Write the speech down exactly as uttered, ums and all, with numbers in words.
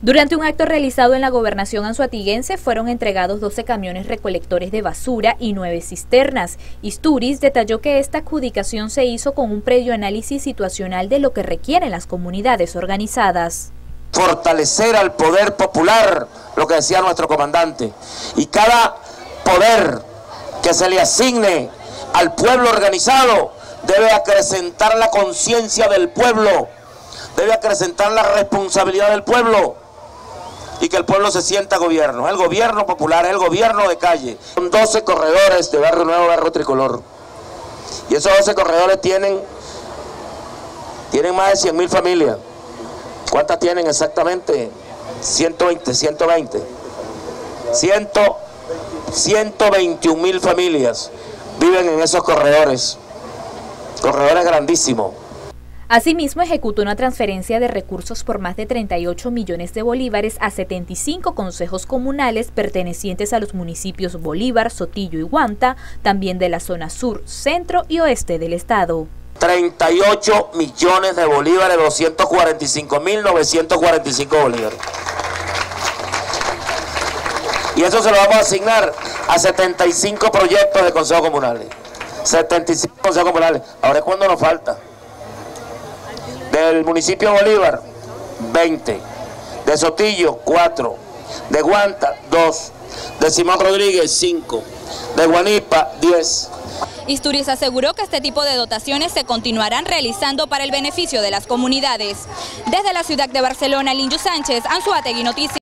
Durante un acto realizado en la gobernación anzoatiguense fueron entregados doce camiones recolectores de basura y nueve cisternas. Isturiz detalló que esta adjudicación se hizo con un previo análisis situacional de lo que requieren las comunidades organizadas. Fortalecer al poder popular, lo que decía nuestro comandante, y cada poder que se le asigne al pueblo organizado debe acrecentar la conciencia del pueblo, debe acrecentar la responsabilidad del pueblo y que el pueblo se sienta gobierno. El gobierno popular, el gobierno de calle. Son doce corredores de Barrio Nuevo, Barrio Tricolor. Y esos doce corredores tienen, tienen más de cien mil familias. ¿Cuántas tienen exactamente? ciento veinte, ciento veinte. ciento veintiún mil familias viven en esos corredores. Corredores grandísimos. Asimismo, ejecutó una transferencia de recursos por más de treinta y ocho millones de bolívares a setenta y cinco consejos comunales pertenecientes a los municipios Bolívar, Sotillo y Guanta, también de la zona sur, centro y oeste del estado. treinta y ocho millones de bolívares, doscientos cuarenta y cinco mil novecientos cuarenta y cinco bolívares. Y eso se lo vamos a asignar a setenta y cinco proyectos de consejos comunales. setenta y cinco consejos comunales. Ahora es cuando nos falta. Del municipio de Bolívar, veinte. De Sotillo, cuatro. De Guanta, dos. De Simón Rodríguez, cinco. De Guanipa, diez. Isturiz aseguró que este tipo de dotaciones se continuarán realizando para el beneficio de las comunidades. Desde la ciudad de Barcelona, Linju Sánchez, Anzoátegui Noticias.